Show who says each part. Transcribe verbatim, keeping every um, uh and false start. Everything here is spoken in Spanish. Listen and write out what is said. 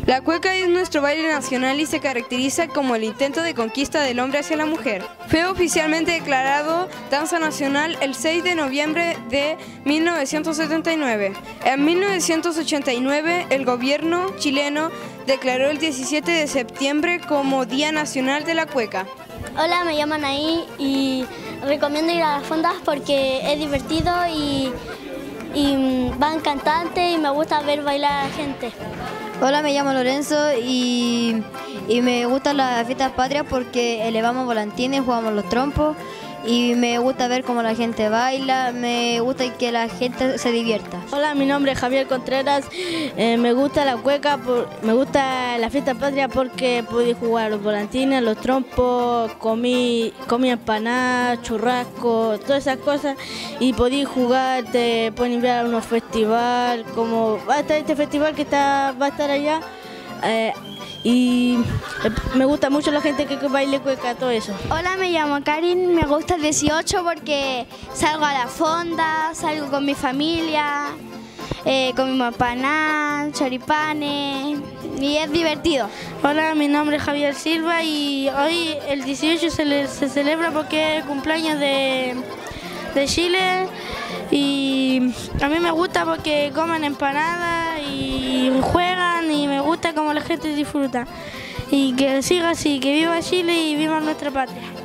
Speaker 1: La cueca es nuestro baile nacional y se caracteriza como el intento de conquista del hombre hacia la mujer. Fue oficialmente declarado danza nacional el seis de noviembre de mil novecientos setenta y nueve. En mil novecientos ochenta y nueve, el gobierno chileno declaró el diecisiete de septiembre como Día Nacional de la Cueca.
Speaker 2: Hola, me llamo Anaí y recomiendo ir a las fondas porque es divertido y, y van cantantes y me gusta ver bailar a la gente.
Speaker 3: Hola, me llamo Lorenzo y, y me gustan las fiestas patrias porque elevamos volantines, jugamos los trompos y me gusta ver cómo la gente baila, me gusta que la gente se divierta.
Speaker 4: Hola, mi nombre es Javier Contreras, eh, me gusta la cueca, por, me gusta la fiesta patria porque pude jugar los volantines, los trompos, comí, comí empanadas, churrasco, todas esas cosas y podí jugar, te pueden enviar a unos festivales, como va a estar este festival que está, va a estar allá. Eh, Y me gusta mucho la gente que baile cueca, todo eso.
Speaker 5: Hola, me llamo Karin, me gusta el dieciocho porque salgo a la fonda, salgo con mi familia, eh, comimos empanadas, choripanes y es divertido.
Speaker 4: Hola, mi nombre es Javier Silva y hoy el dieciocho se, le, se celebra porque es el cumpleaños de, de Chile y a mí me gusta porque comen empanadas y juegan y me gusta cómo la gente disfruta y que siga así, que viva Chile y viva nuestra patria.